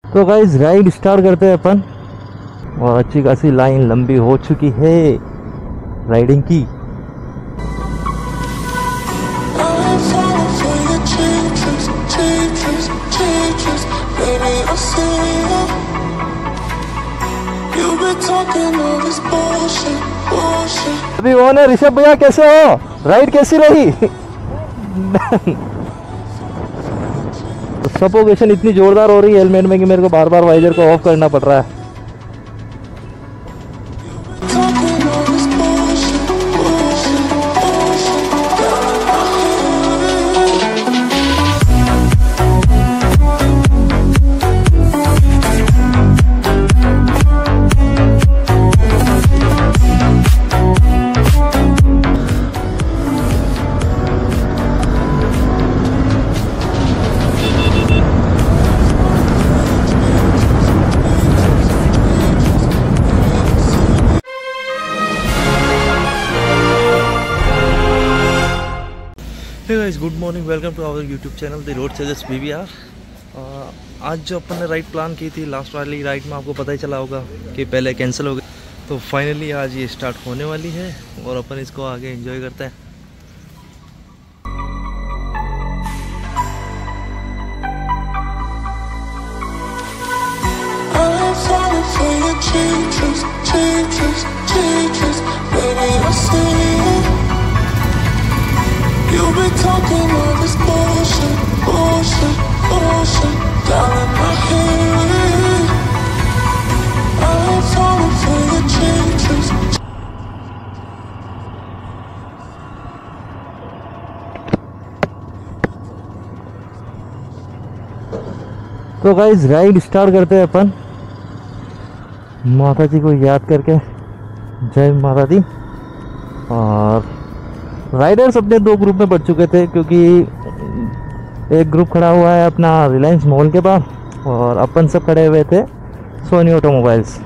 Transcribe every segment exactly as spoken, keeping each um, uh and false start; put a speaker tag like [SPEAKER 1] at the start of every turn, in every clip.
[SPEAKER 1] तो guys ride start करते हैं अपन। और अच्छी खासी लाइन लंबी हो चुकी है राइडिंग की। अभी वो ने ऋषभ भैया कैसे हो, राइड कैसी रही? सफोकेशन इतनी जोरदार हो रही है हेलमेट में कि मेरे को बार बार वाइजर को ऑफ करना पड़ रहा है। Hey guys, good morning, welcome to our YouTube channel the road suggest BVR. आज जो अपन ने राइड प्लान की थी, लास्ट वाली राइड में आपको पता ही चला होगा कि पहले कैंसिल हो गई, तो फाइनली आज ये स्टार्ट होने वाली है और अपन इसको आगे एंजॉय करते हैं।
[SPEAKER 2] You've been talking all this bullshit, bullshit, bullshit down in my head. I'm falling for your changes.
[SPEAKER 1] तो गाइस राइड स्टार्ट करते हैं अपन, माता जी को याद करके। जय माता दी। और राइडर्स अपने दो ग्रुप में बढ़ चुके थे, क्योंकि एक ग्रुप खड़ा हुआ है अपना रिलायंस मॉल के पास और अपन सब खड़े हुए थे सोनी ऑटोमोबाइल्स।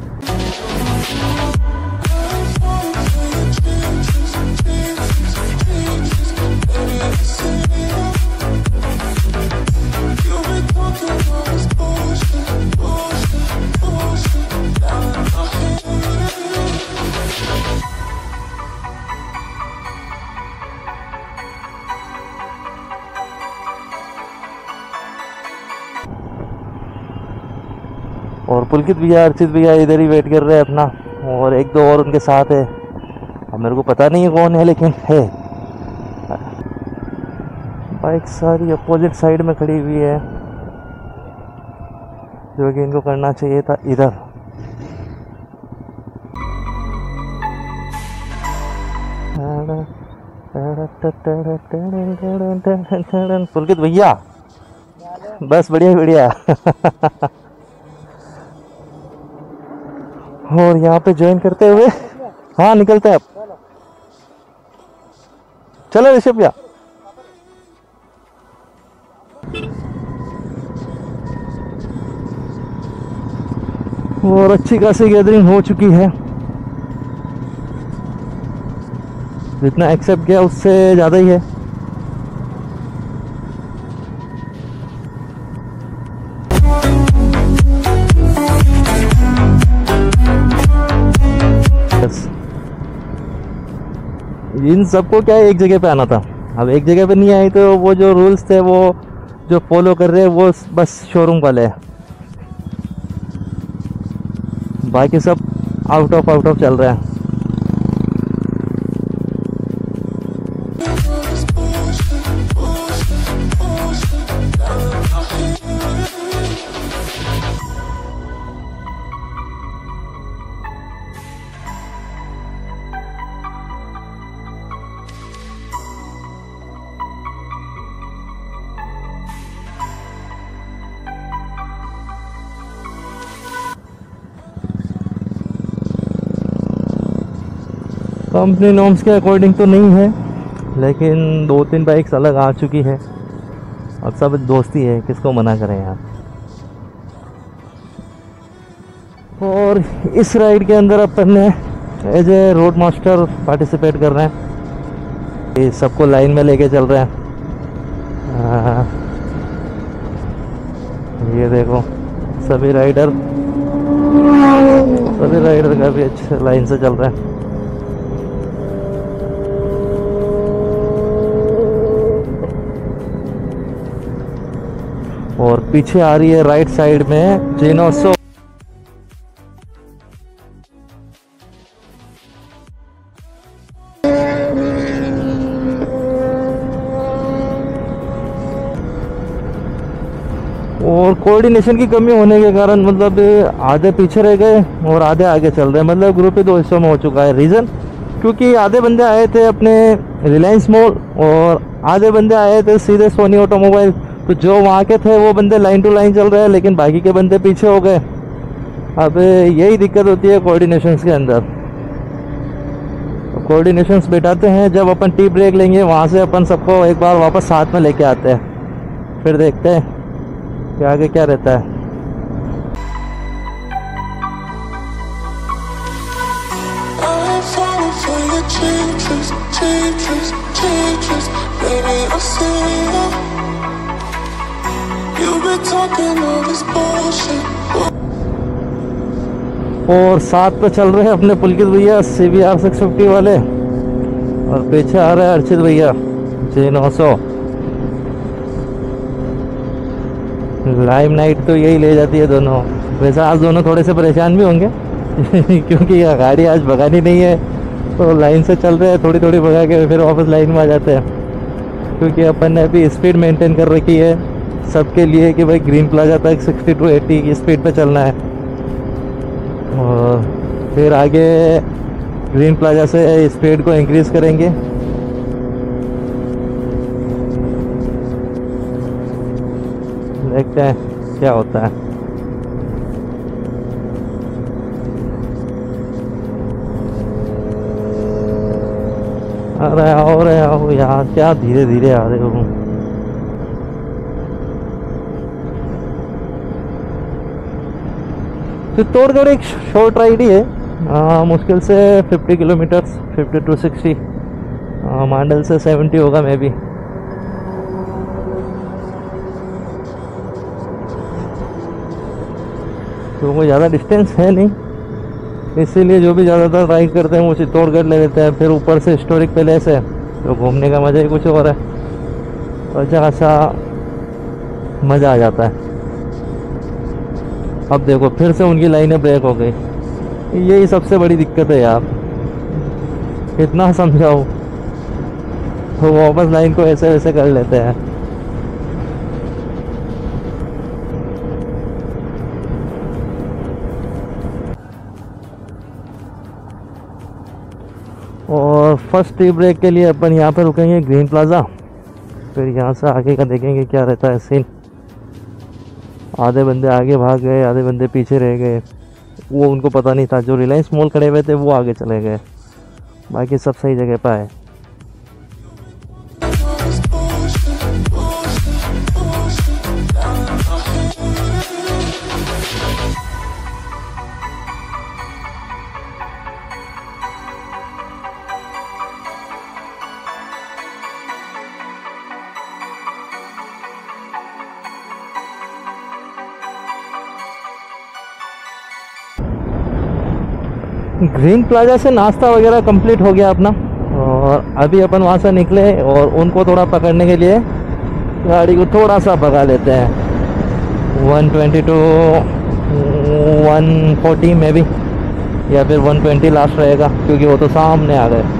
[SPEAKER 1] और पुलकित भैया, अर्चित भैया इधर ही वेट कर रहे हैं अपना, और एक दो और उनके साथ है। अब मेरे को पता नहीं है कौन है, लेकिन है। बाइक सारी अपोजिट साइड में खड़ी हुई है, जो कि इनको करना चाहिए था इधर। पुलकित भैया बस बढ़िया बढ़िया। और यहाँ पे ज्वाइन करते हुए हाँ निकलते हैं अब। चलो ऋषभ भैया। और अच्छी खासी गैदरिंग हो चुकी है, जितना एक्सेप्ट किया उससे ज़्यादा ही है। इन सबको क्या है, एक जगह पे आना था। अब एक जगह पे नहीं आई तो वो जो रूल्स थे वो जो फॉलो कर रहे हैं वो बस शोरूम वाले हैं, बाकी सब आउट ऑफ आउट ऑफ चल रहे हैं। कंपनी नॉर्म्स के अकॉर्डिंग तो नहीं है, लेकिन दो तीन बाइक्स अलग आ चुकी है। अब सब दोस्ती है, किसको मना करें यार। और इस राइड के अंदर अपन ने as a road master participate कर रहे हैं। ये सबको लाइन में लेके चल रहे हैं। आ, ये देखो सभी राइडर सभी राइडर काफ़ी अच्छे लाइन से चल रहे हैं। और पीछे आ रही है राइट साइड में जीनोसो। और कोऑर्डिनेशन की कमी होने के कारण मतलब आधे पीछे रह गए और आधे आगे चल रहे हैं। मतलब ग्रुप ही दो हिस्सों में हो चुका है। रीज़न क्योंकि आधे बंदे आए थे अपने रिलायंस मॉल और आधे बंदे आए थे सीधे सोनी ऑटोमोबाइल। तो जो वहाँ के थे वो बंदे लाइन टू लाइन चल रहे हैं, लेकिन बाकी के बंदे पीछे हो गए। अब यही दिक्कत होती है कोऑर्डिनेशंस के अंदर। कोऑर्डिनेशंस बिठाते हैं जब अपन टी ब्रेक लेंगे, वहाँ से अपन सबको एक बार वापस साथ में लेके आते हैं, फिर देखते हैं कि आगे क्या रहता है।
[SPEAKER 2] I'm falling for your changes, changes, changes. Baby, I see you. You've been talking all this bullshit.
[SPEAKER 1] और साथ पे चल रहे हैं अपने पुलकित भैया C V R six fifty वाले, और पीछे आ रहे हैं अर्चित भैया जे नौ सौ। लाइम नाइट तो यही ले जाती है दोनों। वैसे आज दोनों थोड़े से परेशान भी होंगे क्योंकि यह गाड़ी आज भगानी नहीं है, तो लाइन से चल रहे हैं, थोड़ी थोड़ी भगा के फिर वापस लाइन में आ जाते हैं। क्योंकि अपन ने अभी स्पीड मेंटेन कर रखी है सबके लिए कि भाई ग्रीन प्लाजा तक सिक्सटी टू एटी की स्पीड पे चलना है, और फिर आगे ग्रीन प्लाजा से स्पीड को इंक्रीज़ करेंगे। देखते हैं क्या होता है। अरे आओ रे आओ यार, क्या धीरे धीरे आ रहे हो। चित्तौड़गढ़ एक शॉर्ट राइड ही है, आ, मुश्किल से fifty kilometre, fifty to sixty, Mandal से सेवेंटी होगा मे बी। तो कोई ज़्यादा डिस्टेंस है नहीं, इसीलिए जो भी ज़्यादातर राइड करते हैं वो चित्तौड़गढ़ ले लेते हैं। फिर ऊपर से हिस्टोरिक पैलेस है, तो घूमने का मज़ा ही कुछ और है, अच्छा खासा मज़ा आ जाता है। अब देखो फिर से उनकी लाइनें ब्रेक हो गई, यही सबसे बड़ी दिक्कत है यार। कितना समझाओ, तो वापस लाइन को ऐसे वैसे कर लेते हैं। और फर्स्ट टी ब्रेक के लिए अपन यहाँ पे रुकेंगे ग्रीन प्लाजा, फिर यहाँ से आगे का देखेंगे क्या रहता है सीन। आधे बंदे आगे भाग गए, आधे बंदे पीछे रह गए, वो उनको पता नहीं था। जो रिलायंस मॉल खड़े हुए थे वो आगे चले गए, बाकी सब सही जगह पर आए। ग्रीन प्लाजा से नाश्ता वगैरह कंप्लीट हो गया अपना, और अभी अपन वहाँ से निकले और उनको थोड़ा पकड़ने के लिए गाड़ी को थोड़ा सा भगा लेते हैं। One twenty to one forty में भी, या फिर वन ट्वेंटी लास्ट रहेगा, क्योंकि वो तो सामने आ गए।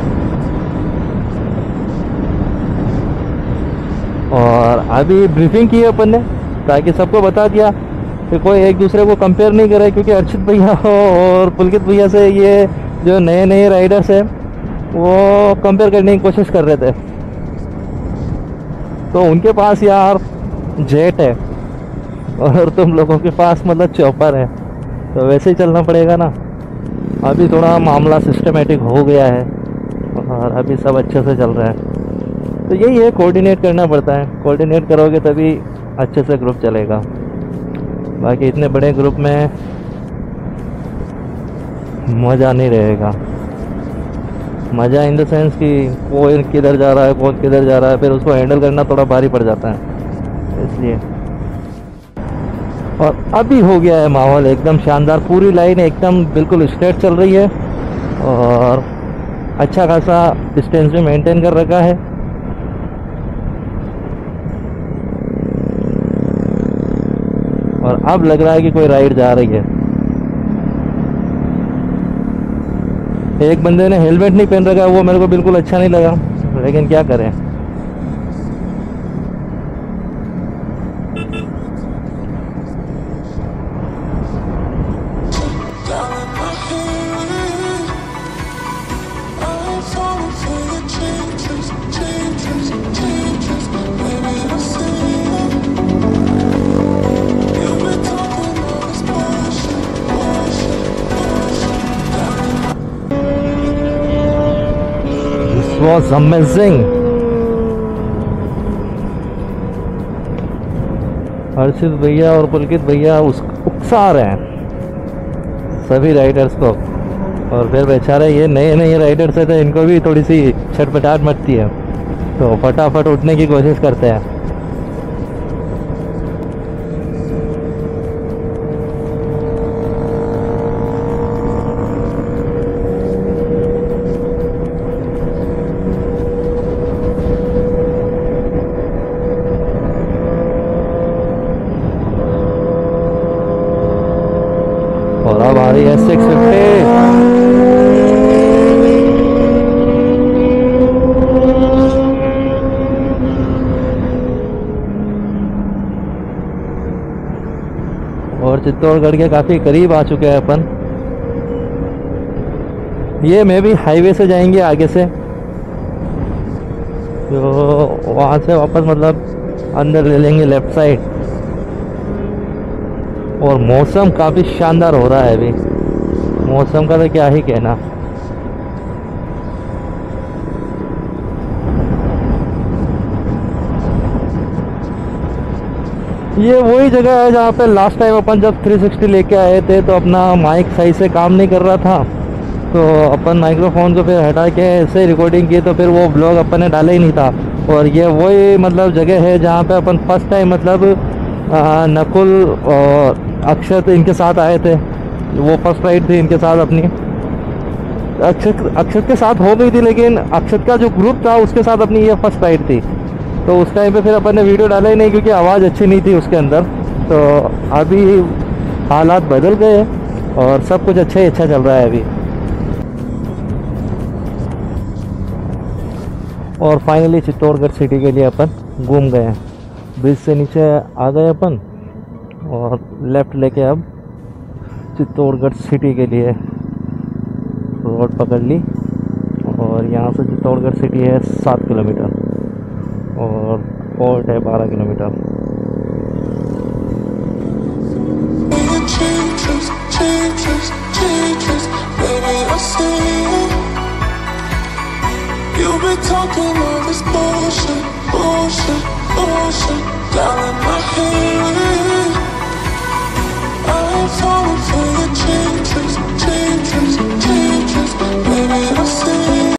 [SPEAKER 1] और अभी ब्रीफिंग की है अपन ने, ताकि सबको बता दिया कि कोई एक दूसरे को कंपेयर नहीं करे, क्योंकि अर्चित भैया और पुलकित भैया से ये जो नए नए राइडर्स हैं वो कंपेयर करने की कोशिश कर रहे थे। तो उनके पास यार जेट है और तुम लोगों के पास मतलब चॉपर है, तो वैसे ही चलना पड़ेगा ना। अभी थोड़ा मामला सिस्टमेटिक हो गया है और अभी सब अच्छे से चल रहा है। तो यही है, कोऑर्डिनेट करना पड़ता है। कोऑर्डिनेट करोगे तभी अच्छे से ग्रुप चलेगा, बाकी इतने बड़े ग्रुप में मज़ा नहीं रहेगा। मज़ा इन द सेंस कि कोई किधर जा रहा है, कौन किधर जा रहा है, फिर उसको हैंडल करना थोड़ा भारी पड़ जाता है। इसलिए और अभी हो गया है माहौल एकदम शानदार, पूरी लाइन एकदम बिल्कुल स्ट्रेट चल रही है और अच्छा खासा डिस्टेंस भी मेंटेन कर रखा है। और अब लग रहा है कि कोई राइड जा रही है। एक बंदे ने हेलमेट नहीं पहन रखा, वो मेरे को बिल्कुल अच्छा नहीं लगा, लेकिन क्या करें। Was amazing. हर्षित भैया और पुलकित भैया उस उकसा रहे हैं सभी राइडर्स को, और फिर बेचारे ये नए नए राइडर्स हैं तो इनको भी थोड़ी सी छटपटाहट मचती है, तो फटाफट उठने की कोशिश करते हैं। और अब आ रही है सिक्स फिफ्टी। और चित्तौड़गढ़ के काफी करीब आ चुके हैं अपन। ये मे भी हाईवे से जाएंगे आगे से, तो वहां से वापस मतलब अंदर ले लेंगे लेफ्ट साइड। और मौसम काफ़ी शानदार हो रहा है अभी, मौसम का तो क्या ही कहना। ये वही जगह है जहाँ पे लास्ट टाइम अपन जब थ्री सिक्सटी लेके आए थे तो अपना माइक सही से काम नहीं कर रहा था, तो अपन माइक्रोफोन को फिर हटा के ऐसे रिकॉर्डिंग की, तो फिर वो ब्लॉग अपन ने डाला ही नहीं था। और ये वही मतलब जगह है जहाँ पे अपन फर्स्ट टाइम मतलब आ, नकुल और अक्षत इनके साथ आए थे। वो फर्स्ट राइड थी इनके साथ अपनी। अक्षत अक्षत के साथ हो गई थी, लेकिन अक्षत का जो ग्रुप था उसके साथ अपनी ये फर्स्ट राइड थी। तो उस टाइम पे फिर अपन ने वीडियो डाला ही नहीं क्योंकि आवाज़ अच्छी नहीं थी उसके अंदर। तो अभी हालात बदल गए और सब कुछ अच्छा ही अच्छा चल रहा है अभी। और फाइनली चित्तौड़गढ़ सिटी के लिए अपन घूम गए हैं। ब्रिज से नीचे आ गए अपन और लेफ़्ट लेके अब चित्तौड़गढ़ सिटी के लिए रोड पकड़ ली। और यहाँ से चित्तौड़गढ़ सिटी है सात किलोमीटर और पोर्ट है बारह किलोमीटर।
[SPEAKER 2] You've been talking